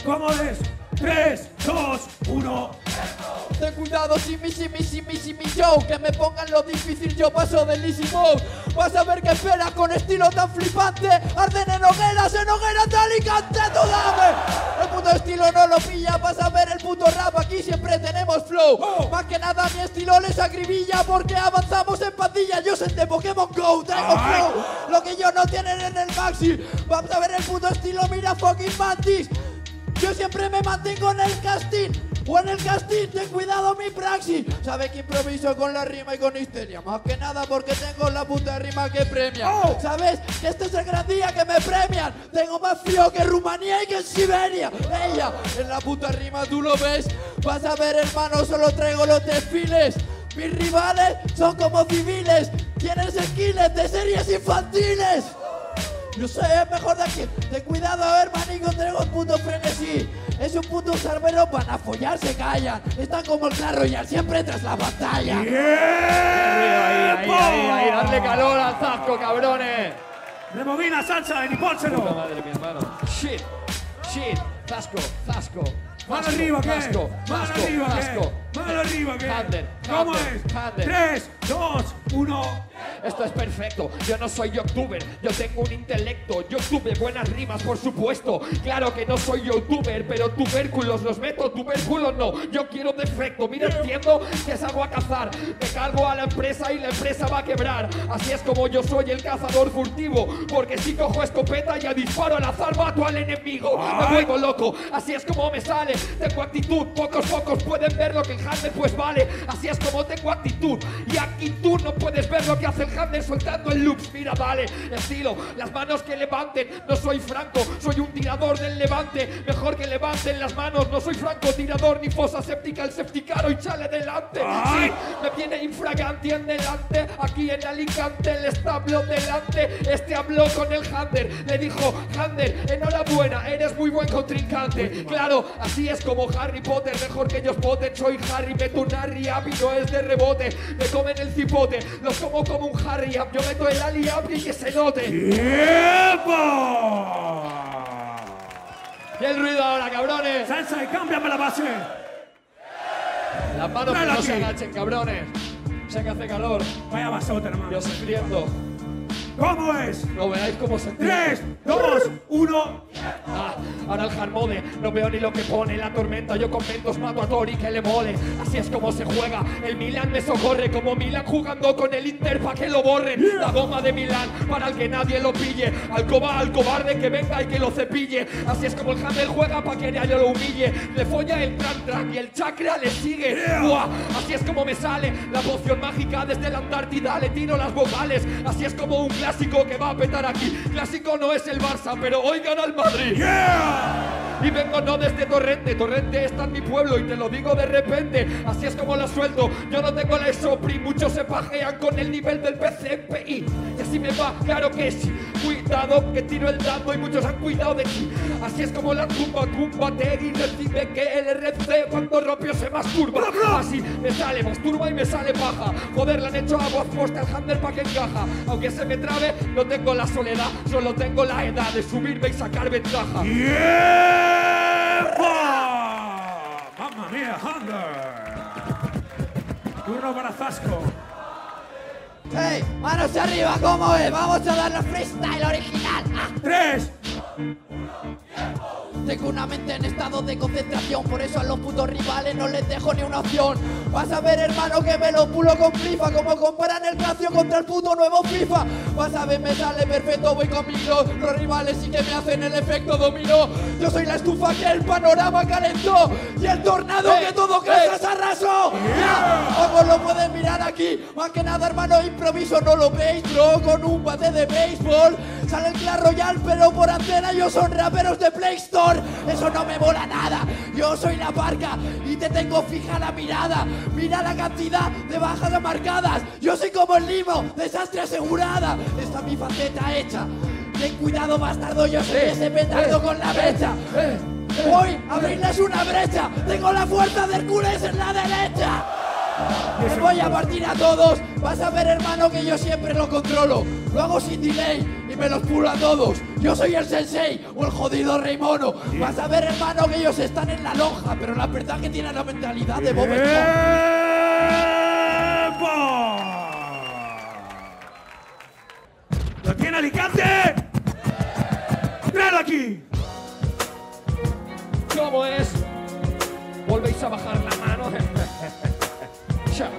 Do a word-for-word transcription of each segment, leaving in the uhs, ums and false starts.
¿Cómo es? tres, dos, uno. Ten cuidado, Simi, Simi, Simi, Simi Joe. Que me pongan lo difícil, yo paso del easy mode. Vas a ver que esperas con estilo tan flipante. Arden en hogueras, en hogueras de Alicante, tú dame. El puto estilo no lo pilla, vas a ver el puto rap. Aquí siempre tenemos flow. Oh. Más que nada mi estilo les acribilla porque avanzamos en pandilla. Yo soy de Pokémon Go, traigo Ay. flow. Lo que ellos no tienen en el maxi. Vamos a ver el puto estilo, mira fucking Mantis. Yo siempre me mantengo en el casting. O en el casting, ten cuidado mi praxis. Sabe que improviso con la rima y con histeria. Más que nada porque tengo la puta rima que premia. Oh. ¿Sabes? Que este es el gran día que me premian. Tengo más frío que Rumanía y que en Siberia. Ella, en la puta rima tú lo ves. Vas a ver, hermano, solo traigo los desfiles. Mis rivales son como civiles. Tienen skills de series infantiles. Yo soy el mejor de aquí. Ten cuidado, hermanico, traigo un puto frenesí. Es un puto salvero, van a follar, se callan. Están como el Clash Royale, siempre tras la batalla. Yeah. Ahí, ahí, ahí, ahí, darle calor al Zasco, cabrones. Rebobina, salsa, y pónselo. Puta madre, mi hermano. Shit, shit, Zasco, Zasco. Mano arriba, ¿qué? Zasco, Mano Zasco, arriba, Zasco. ¿qué? Mano arriba, ¿qué? Hander, ¿Cómo Hander, es? Hander. tres, dos, uno. Esto es perfecto, yo no soy youtuber, yo tengo un intelecto. Yo tuve buenas rimas, por supuesto. Claro que no soy youtuber, pero tubérculos los meto, tubérculos no. Yo quiero defecto, mira, entiendo que salgo a cazar. Me cargo a la empresa y la empresa va a quebrar. Así es como yo soy el cazador furtivo. Porque si cojo escopeta y a disparo al azar mato al enemigo. Me vuelvo loco, así es como me sale. Tengo actitud, pocos pocos pueden ver lo que el Hander pues vale. Así es como tengo actitud. Y aquí tú no puedes ver lo que hace el Hander soltando el loops. Mira, vale, estilo, las manos que levanten. No soy Franco, soy un tirador del Levante. Mejor que levanten las manos. No soy franco tirador ni fosa séptica. El septicaro y chale delante. Sí, me viene infraganti en delante. Aquí en Alicante el establo delante. Este habló con el Hander. Le dijo, Hander, enhorabuena, eres muy buen contrincante. Claro, así es como Harry Potter. Mejor que ellos voten, soy Harry. Meto un Harry Up y no es de rebote. Me comen el cipote, los como como un Harry Up. Yo meto el Ali Up y que se note. ¡Tiempo! Y el ruido ahora, cabrones. Salsa y cámbiame la base. Las manos que no se agachen, cabrones. Sé que hace calor. Vaya basota, hermano. Yo sufriendo. ¿Cómo es? No veáis cómo se tres, dos, uno. Ah, ahora el hard mode, no veo ni lo que pone la tormenta. Yo con ventos mato a Tori que le mole. Así es como se juega. El Milan me socorre como Milan jugando con el Inter pa' que lo borren. Yeah. La goma de Milán para el que nadie lo pille. Alcoba al cobarde que venga y que lo cepille. Así es como el Hander juega pa' que nadie lo humille. Le folla el tran tran y el chakra le sigue. Yeah. Buah, así es como me sale la poción mágica desde la Antártida. Le tiro las vocales. Así es como un clásico que va a petar aquí. Clásico no es el Barça, pero hoy gana el Madrid. Yeah. Y vengo no desde Torrente. Torrente está en mi pueblo y te lo digo de repente. Así es como la suelto. Yo no tengo la ESOPRI. Muchos se pajean con el nivel del P C P I. Y así me va, claro que sí. Cuidado que tiro el dado y muchos han cuidado de ti. Así es como la tumba, tumba y recibe que el R C cuando rompió se masturba. Así me sale masturba y me sale paja. Joder, le han hecho aguas puesta al Hander pa' que encaja. Aunque se me trabe, no tengo la soledad. Solo tengo la edad de subirme y sacar ventaja. Yeah. ¡Mamma mía, Hander! Turno para Zasco. ¡Hey! ¡Manos arriba! ¿Cómo es? ¡Vamos a darle freestyle original! ¡Ah! ¡Tres! Tengo una mente en estado de concentración. Por eso a los putos rivales no les dejo ni una opción. Vas a ver, hermano, que me lo pulo con FIFA. Como comparan el Casio contra el puto nuevo FIFA. Vas a ver, me sale perfecto, voy conmigo. Los rivales sí que me hacen el efecto dominó. Yo soy la estufa que el panorama calentó. Y el tornado hey, que todo Casas hey. arrasó. Yeah. Como lo pueden mirar aquí. Más que nada, hermano, improviso, no lo veis, bro. Con un bate de béisbol. Sale el Clash Royale, pero por antena ellos son raperos de Play Store. Eso no me mola nada. Yo soy la barca y te tengo fija la mirada. Mira la cantidad de bajas marcadas. Yo soy como el limo, desastre asegurada. Está mi faceta hecha. Ten cuidado, bastardo, yo soy eh, ese petardo eh, con la brecha. Eh, eh, Voy a abrirles una brecha. Tengo la fuerza de Hércules en la derecha. Les voy a partir a todos. Vas a ver, hermano, que yo siempre lo controlo. Lo hago sin delay y me los pulo a todos. Yo soy el sensei o el jodido rey mono. Vas a ver, hermano, que ellos están en la lonja, pero la verdad que tienen la mentalidad de Bob Esponja. ¡Tiempo! ¿Lo tiene Alicante? ¡Tráelo aquí! ¿Cómo es? Volvéis a bajar la mano. Chao.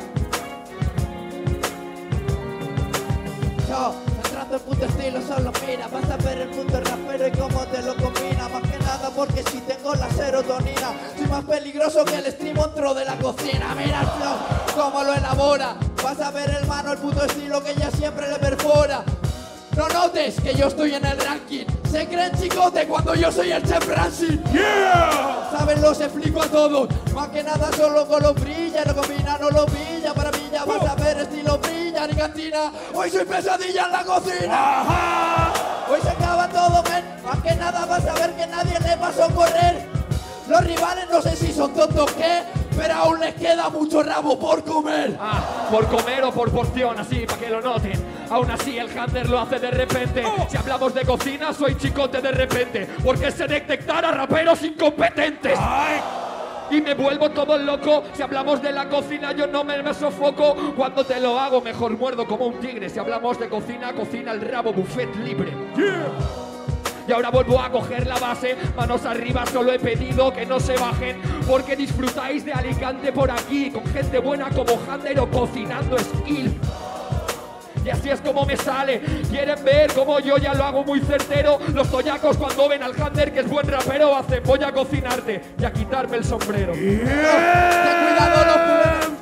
Yo, entrando en puto estilo, solo mira. Vas a ver el puto rapero y cómo te lo combina. Más que nada porque si tengo la serotonina, soy más peligroso que el stream dentro de la cocina. Mira el flow, cómo lo elabora. Vas a ver, hermano, el puto estilo que ella siempre le perfora. No notes que yo estoy en el ranking. Se creen chicote cuando yo soy el chef Ramsay. ¡Yeah! Saben, los explico a todos. Más que nada solo con los brilla. No combina, no lo brilla. Para mí ya vas a ver estilo brilla ni cantina. Hoy soy pesadilla en la cocina. ¡Ajá! Hoy se acaba todo, men. Más que nada vas a ver que nadie le pasó a correr. Los rivales no sé si son tontos que, pero aún les queda mucho rabo por comer. Ah, por comer o por porción, así, para que lo noten. Aún así el Hunter lo hace de repente. Si hablamos de cocina, soy chicote de repente, porque sé detectar a raperos incompetentes. ¡Ay! Y me vuelvo todo loco. Si hablamos de la cocina, yo no me, me sofoco. Cuando te lo hago, mejor muerdo como un tigre. Si hablamos de cocina, cocina el rabo, buffet libre. ¡Yeah! Y ahora vuelvo a coger la base, manos arriba, solo he pedido que no se bajen, porque disfrutáis de Alicante por aquí, con gente buena como Hunter o cocinando skill. Y así es como me sale. ¿Quieren ver cómo yo ya lo hago muy certero? Los toyacos cuando ven al Hunter que es buen rapero hacen voy a cocinarte y a quitarme el sombrero. ¡Tiempo! Ten cuidado, los culeros.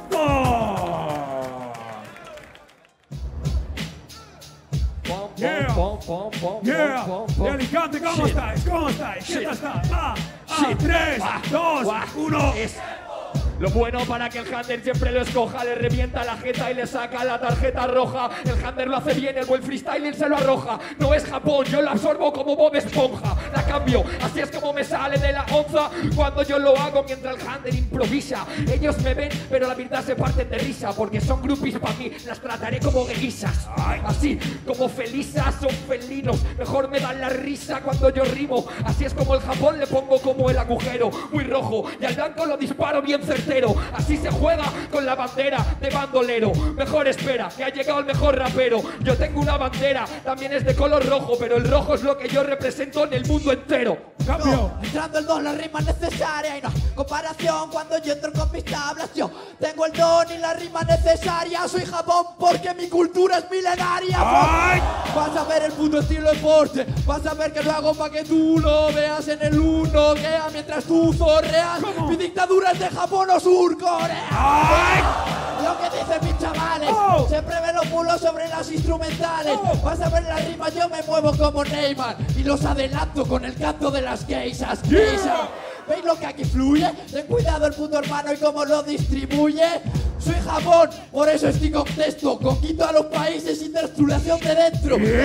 Pom, Yeah. pom, pom, pom, Yeah. pom, pom. De Alicante, ¿cómo Shit. estáis? ¿Cómo estáis? ¿Qué Shit. tal está? Ah, ah, Shit. tres, Ah, dos, guau. uno. Es lo bueno para que el Hunter siempre lo escoja. Le revienta la jeta y le saca la tarjeta roja. El Hunter lo hace bien, el buen freestyling se lo arroja. No es Japón, yo lo absorbo como Bob Esponja. La cambio, así es como me sale de la onza cuando yo lo hago mientras el Hunter improvisa. Ellos me ven, pero la verdad se parten de risa, porque son groupies para mí, las trataré como guerrisas. Así como felisas son felinos, mejor me dan la risa cuando yo rimo. Así es como el Japón le pongo como el agujero, muy rojo, y al blanco lo disparo bien certero. Así se juega con la bandera de bandolero. Mejor espera, que ha llegado el mejor rapero. Yo tengo una bandera, también es de color rojo, pero el rojo es lo que yo represento en el mundo entero. Cambio. No, entrando el don, la rima necesaria y no comparación cuando yo entro con mis tablas. Yo tengo el don y la rima necesaria. Soy Japón porque mi cultura es milenaria. ¡Ay! Vas a ver el puto estilo deporte. Vas a ver que lo hago para que tú lo veas en el uno. Quea mientras tú zorreas. ¿Cómo? Mi dictadura es de Japón o Sur Corea. ¡Ay! Lo que dicen mis chavales, Oh. siempre ven los mulos sobre las instrumentales. Oh. Vas a ver las rimas, yo me muevo como Neymar y los adelanto con el canto de las geishas. Yeah. Geisha. ¿Veis lo que aquí fluye? Ten cuidado el puto hermano y cómo lo distribuye. Soy Japón, por eso estoy contexto. Conquito a los países sin destrucción de dentro. ¡Tiempo!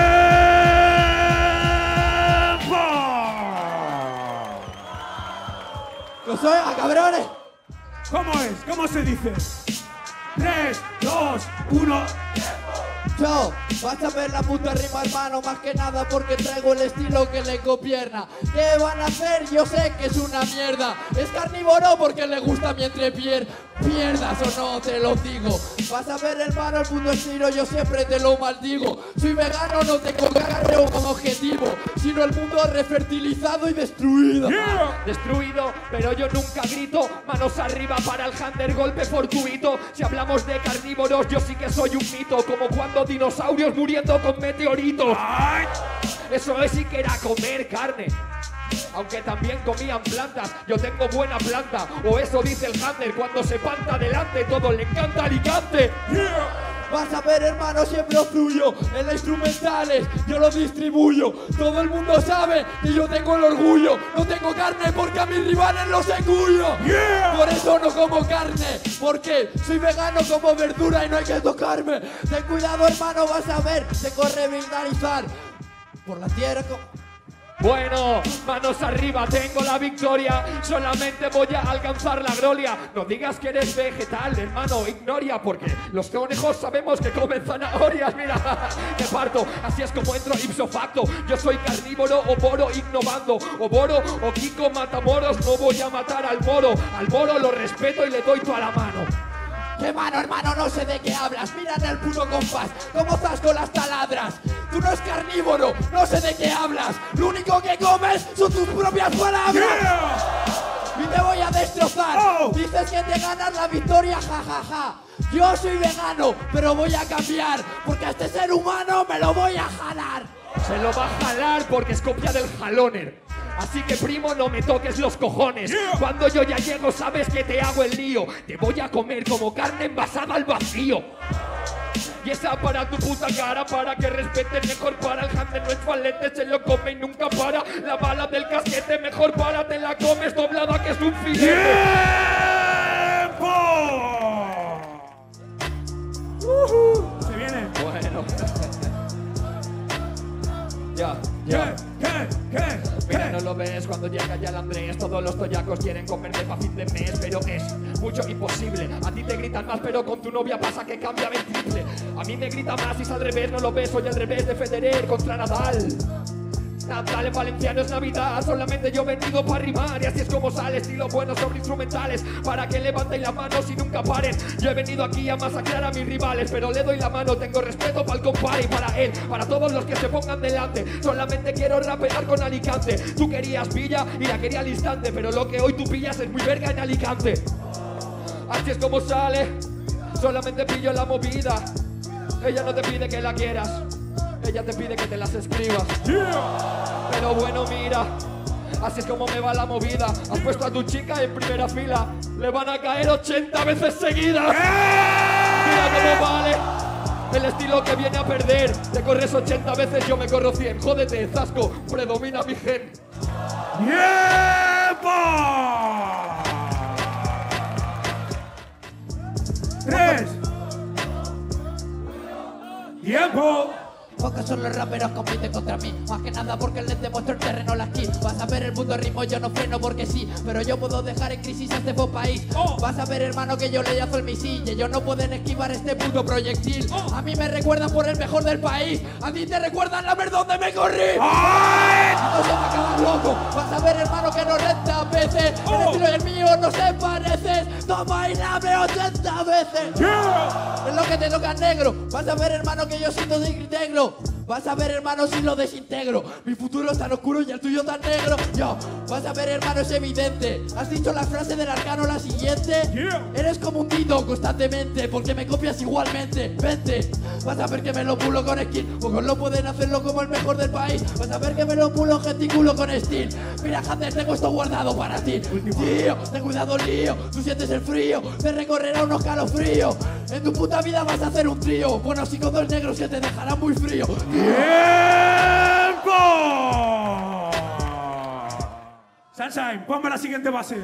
Lo soy, a cabrones. ¿Cómo es? ¿Cómo se dice? tres, dos, uno. Yo, vas a ver la puta rima, hermano, más que nada porque traigo el estilo que le gobierna. ¿Qué van a hacer? Yo sé que es una mierda. Es carnívoro porque le gusta mi entrepier. Pierdas o no, te lo digo. Vas a ver, hermano, el puto estilo, yo siempre te lo maldigo. Soy vegano, no tengo carne como objetivo, sino el mundo refertilizado y destruido. Yeah. Destruido, pero yo nunca grito. Manos arriba para el Hunter, golpe fortuito. Si hablamos de carnívoros, yo sí que soy un mito, como cuando dinosaurios muriendo con meteoritos. ¡Ay! Eso es si que era comer carne, aunque también comían plantas. Yo tengo buena planta, o eso dice el Hunter cuando se panta adelante. Todo le encanta Alicante. Yeah. Vas a ver, hermano, siempre fluyo en las instrumentales, yo lo distribuyo. Todo el mundo sabe que yo tengo el orgullo. No tengo carne porque a mis rivales los engullo. Yeah. Por eso no como carne, porque soy vegano como verdura y no hay que tocarme. Ten cuidado, hermano, vas a ver, tengo revitalizar por la tierra. co- Bueno, manos arriba, tengo la victoria. Solamente voy a alcanzar la gloria. No digas que eres vegetal, hermano, ignoria. Porque los conejos sabemos que comen zanahorias. Mira, me parto, así es como entro ipso facto. Yo soy carnívoro, ovoro, innovando. Ovoro o Kiko Matamoros, no voy a matar al moro. Al moro lo respeto y le doy toda la mano. ¿Qué mano, hermano? No sé de qué hablas. Mira en el puto compás, cómo estás con las taladras. Tú no eres carnívoro, no sé de qué hablas. Lo único que comes son tus propias palabras. Yeah. Y te voy a destrozar. Oh. Dices que te ganas la victoria, jajaja. Ja, ja. Yo soy vegano, pero voy a cambiar. Porque a este ser humano me lo voy a jalar. Se lo va a jalar porque es copia del jaloner. Así que, primo, no me toques los cojones. Yeah. Cuando yo ya llego, sabes que te hago el lío. Te voy a comer como carne envasada al vacío. Y esa para tu puta cara, para que respeten mejor para. El handle no es falete, se lo come y nunca para. La bala del casquete, mejor para, te la comes doblada que es un filete. ¡Tiempo! Uh-huh. Se viene. Bueno. Ya, ya. ¿Qué? ¿Qué? ¿Qué? Mira, no lo ves cuando llega ya el Andrés. Todos los toyacos quieren comerme pa' fin de mes, pero es mucho imposible. A ti te gritan más, pero con tu novia pasa que cambia el triple. A mí me grita más y es al revés, no lo ves. Soy al revés de Federer contra Nadal. Nadal en valenciano es Navidad, solamente yo he venido para rimar. Y así es como sale, estilo bueno sobre instrumentales, para que levanten las manos y nunca paren. Yo he venido aquí a masacrar a mis rivales, pero le doy la mano, tengo respeto para el compadre y para él, para todos los que se pongan delante. Solamente quiero rapear con Alicante. Tú querías Villa y la quería al instante, pero lo que hoy tú pillas es muy verga en Alicante. Así es como sale, solamente pillo la movida. Ella no te pide que la quieras, ella te pide que te las escribas. Yeah. Pero bueno, mira, así es como me va la movida. Has puesto a tu chica en primera fila, le van a caer ochenta veces seguidas. Yeah. Mira cómo vale el estilo que viene a perder. Te corres ochenta veces, yo me corro cien. Jódete, Zasco, predomina mi gen. ¡Tiempo! Tres. ¡Tiempo! Pocos son los raperos compiten contra mí, más que nada porque les demuestro el terreno la aquí. Vas a ver el mundo ritmo, yo no freno porque sí, pero yo puedo dejar en crisis a este buen país. Oh. Vas a ver, hermano, que yo le llazo el misil y ellos no pueden esquivar este puto proyectil. Oh. A mí me recuerdan por el mejor del país, a ti te recuerdan la ver dónde me corrí. ¡Ay! No se va a acabar loco, vas a ver, hermano, que no renta a veces. Oh. El estilo y el mío no se parecen, toma y dame ochenta veces. Yeah. Es lo que te toca, negro. Vas a ver, hermano, que yo siento de integro. Vas a ver, hermano, si lo desintegro. Mi futuro es tan oscuro y el tuyo tan negro. Yo, vas a ver, hermano, es evidente. Has dicho la frase del arcano, la siguiente. Yeah. Eres como un dito constantemente, porque me copias igualmente. Vente, vas a ver que me lo pulo con skin. Pocos lo pueden hacerlo como el mejor del país. Vas a ver que me lo pulo gesticulo con steel. Mira, Hunter, tengo esto guardado para ti. Tío, ten cuidado, lío. Tú sientes el frío, te recorrerá unos calofríos. En tu puta vida vas a hacer un trío. Bueno, sí, con dos negros que te dejarán muy frío. ¡Tiempo! Sunshine, ponme la siguiente base.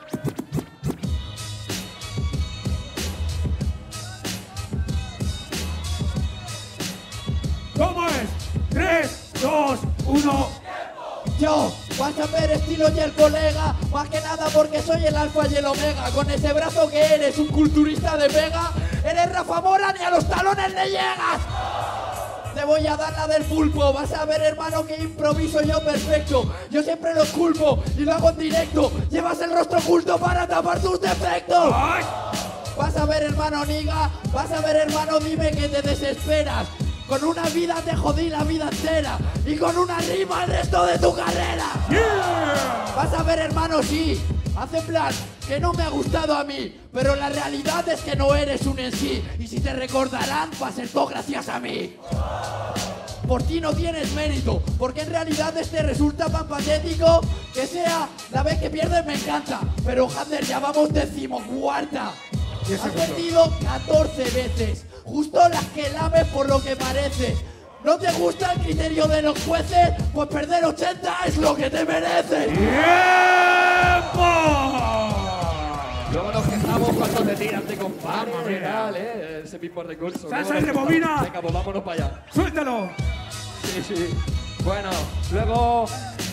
¿Cómo es? tres, dos, uno. Yo, vas a ver estilo y el colega, más que nada porque soy el alfa y el omega. Con ese brazo que eres, un culturista de Vega, eres Rafa Mora, ni a los talones le llegas. Te voy a dar la del pulpo, vas a ver, hermano, que improviso yo perfecto. Yo siempre lo culpo y lo hago en directo. Llevas el rostro oculto para tapar tus defectos. ¡Ay! Vas a ver, hermano, niga, vas a ver, hermano, dime que te desesperas. Con una vida te jodí la vida entera y con una rima el resto de tu carrera. Yeah. Vas a ver, hermano, sí, hace plan que no me ha gustado a mí, pero la realidad es que no eres un en sí. Y si te recordarán, va a ser todo gracias a mí. Por ti no tienes mérito, porque en realidad este resulta tan patético. Que sea la vez que pierdes me encanta, pero Hunter, ya vamos decimocuarta. Has perdido catorce veces, justo las que lames por lo que parece. ¿No te gusta el criterio de los jueces? Pues perder ochenta es lo que te mereces. ¡Tiempo! Luego nos quejamos cuando te tiran de compadre, real, ¿eh? Ese mismo recurso. ¡Salsa de bobina! Venga, pues vámonos para allá. ¡Suéltalo! Sí, sí. Bueno, luego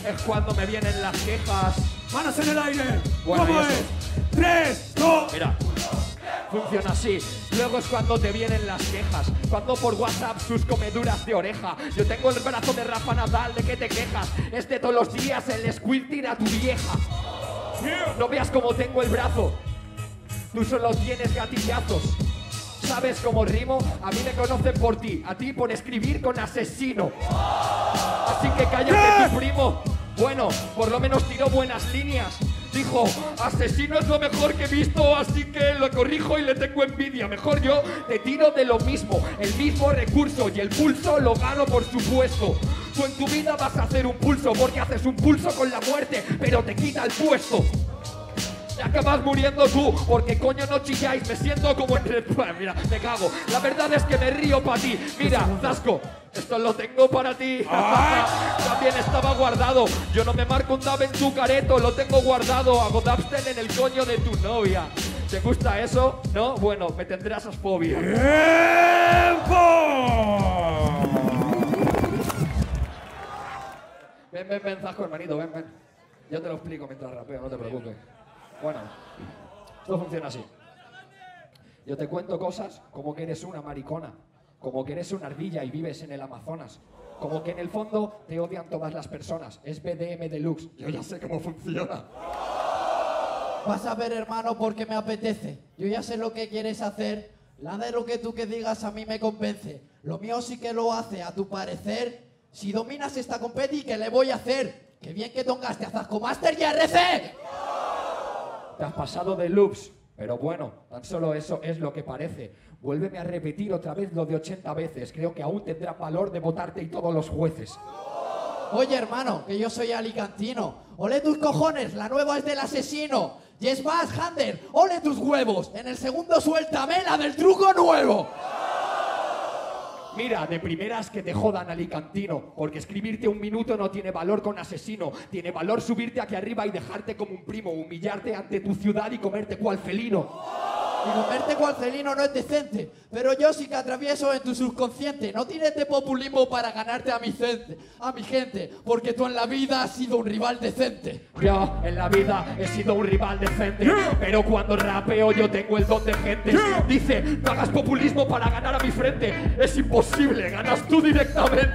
es cuando me vienen las quejas. Manos en el aire. Bueno, ¿Cómo y eso. es? Tres, dos. Mira, funciona así. Luego es cuando te vienen las quejas. Cuando por WhatsApp sus comeduras de oreja. Yo tengo el brazo de Rafa Nadal, ¿de qué te quejas? Es de todos los días el squirting a tu vieja. No veas cómo tengo el brazo. Tú solo tienes gatillazos. ¿Sabes cómo rimo? A mí me conocen por ti, a ti por escribir con asesino. Así que cállate tu primo. Bueno, por lo menos tiró buenas líneas. Dijo, asesino es lo mejor que he visto, así que lo corrijo y le tengo envidia. Mejor yo te tiro de lo mismo, el mismo recurso, y el pulso lo gano por supuesto. Tú en tu vida vas a hacer un pulso porque haces un pulso con la muerte, pero te quita el puesto. Te acabas muriendo tú, porque coño no chilláis, me siento como en el... Mira, me cago. La verdad es que me río para ti. Mira, Zasco, esto lo tengo para ti. También estaba guardado. Yo no me marco un dab en tu careto, lo tengo guardado. Hago dubstep en el coño de tu novia. ¿Te gusta eso? ¿No? Bueno, me tendrás fobia. ¡Tiempo! Ven, ven, ven, Zasco, hermanito, ven, ven. Yo te lo explico mientras rapeo, no te preocupes. Bueno, esto funciona así. Yo te cuento cosas como que eres una maricona, como que eres una ardilla y vives en el Amazonas, como que en el fondo te odian todas las personas. Es B D M Deluxe. Yo ya sé cómo funciona. Vas a ver, hermano, porque me apetece. Yo ya sé lo que quieres hacer. Nada de lo que tú que digas a mí me convence. Lo mío sí que lo hace, a tu parecer. Si dominas esta competi, ¿qué le voy a hacer? ¡Qué bien que tocaste a Zasco Master y a R C! Te has pasado de loops, pero bueno, tan solo eso es lo que parece. Vuélveme a repetir otra vez lo de ochenta veces. Creo que aún tendrá valor de votarte y todos los jueces. Oye, hermano, que yo soy alicantino. Ole tus cojones, la nueva es del asesino. Y es más, Hander, ole tus huevos. En el segundo suéltame la del truco nuevo. Mira, de primeras que te jodan, alicantino, porque escribirte un minuto no tiene valor con asesino. Tiene valor subirte aquí arriba y dejarte como un primo, humillarte ante tu ciudad y comerte cual felino. Y comerte cual felino no es decente, pero yo sí que atravieso en tu subconsciente. No tires de populismo para ganarte a mi gente, a mi gente, porque tú en la vida has sido un rival decente. Yo en la vida he sido un rival decente, pero cuando rapeo yo tengo el don de gente. Dice, no hagas populismo para ganar a mi frente. Es imposible, ganas tú directamente.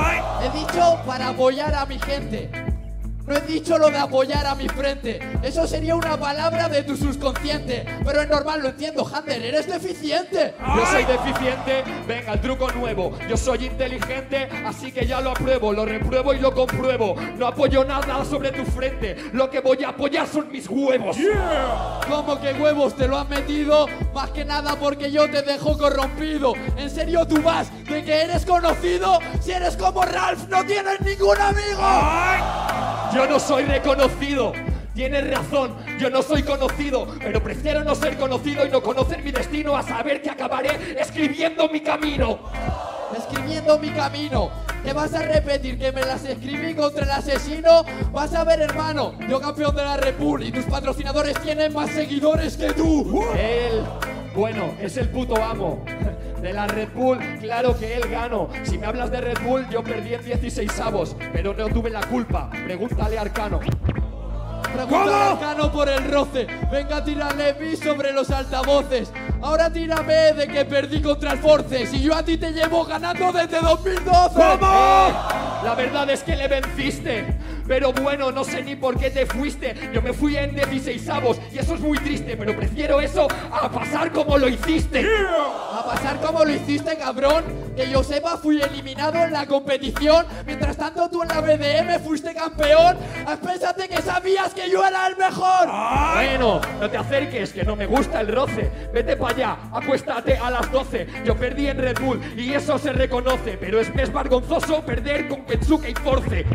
He dicho para apoyar a mi gente. No he dicho lo de apoyar a mi frente. Eso sería una palabra de tu subconsciente. Pero es normal, lo entiendo, Hander, eres deficiente. Yo soy deficiente, venga, el truco nuevo. Yo soy inteligente, así que ya lo apruebo. Lo repruebo y lo compruebo. No apoyo nada sobre tu frente. Lo que voy a apoyar son mis huevos. Yeah. ¿Cómo que huevos te lo has metido? Más que nada porque yo te dejo corrompido. ¿En serio tú vas de que eres conocido? Si eres como Ralph, no tienes ningún amigo. Ay. Yo no soy reconocido. Tienes razón, yo no soy conocido, pero prefiero no ser conocido y no conocer mi destino, a saber que acabaré escribiendo mi camino. Escribiendo mi camino. ¿Te vas a repetir que me las escribí contra el asesino? Vas a ver, hermano, yo campeón de la Red Bull y tus patrocinadores tienen más seguidores que tú. Él, bueno, es el puto amo de la Red Bull, claro que él ganó. Si me hablas de Red Bull, yo perdí en dieciséis avos, pero no tuve la culpa. Pregúntale a Arcano. Pregúntale a Arcano por el roce. Venga a tirarle mí sobre los altavoces. Ahora tírame de que perdí contra el Forces y yo a ti te llevo ganando desde dos mil doce. ¿Cómo? Eh, la verdad es que le venciste. Pero bueno, no sé ni por qué te fuiste. Yo me fui en dieciséis avos y eso es muy triste, pero prefiero eso a pasar como lo hiciste. Yeah. A pasar como lo hiciste, cabrón. Que yo sepa, fui eliminado en la competición. Mientras tanto, tú en la B D M fuiste campeón. Pénsate que sabías que yo era el mejor. Ay. Bueno, no te acerques, que no me gusta el roce. Vete para allá, acuéstate a las doce. Yo perdí en Red Bull y eso se reconoce, pero es más vergonzoso perder con Kensuke y Force.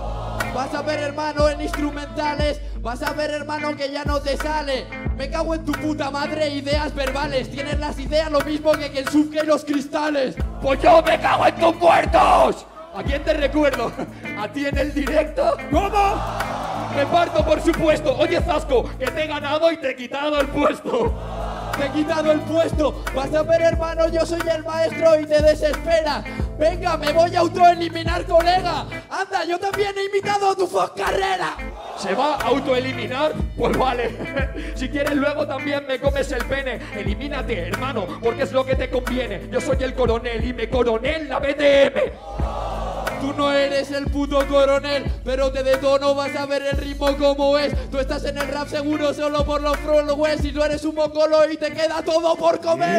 Vas a ver, hermano, en instrumentales. Vas a ver, hermano, que ya no te sale. Me cago en tu puta madre, ideas verbales. Tienes las ideas lo mismo que Kensuke y los cristales. ¡Pues yo me cago en tus muertos! ¿A quién te recuerdo? ¿A ti en el directo? ¿Cómo? Me parto, por supuesto. Oye, Zasco, que te he ganado y te he quitado el puesto. Te he quitado el puesto. Vas a ver, hermano, yo soy el maestro y te desesperas. Venga, me voy a autoeliminar, colega. Anda, yo también he imitado a tu Carrera. ¿Se va a autoeliminar? Pues vale. Si quieres luego también me comes el pene. Elimínate, hermano, porque es lo que te conviene. Yo soy el coronel y me coroné en la B D M. Tú no eres el puto coronel, pero te detono, vas a ver el ritmo como es. Tú estás en el rap seguro solo por los followers y tú eres un mocolo y te queda todo por comer.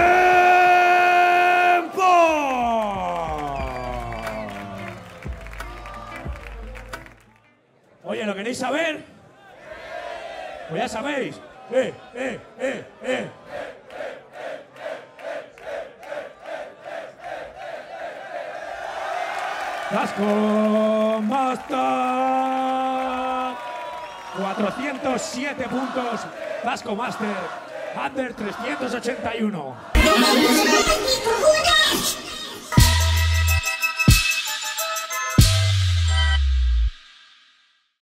¡Tiempo! Oye, ¿lo queréis saber? Pues ya sabéis. Eh, eh, eh, eh. Tasko Master, cuatrocientos siete puntos. Tasko Master, Under trescientos ochenta y uno.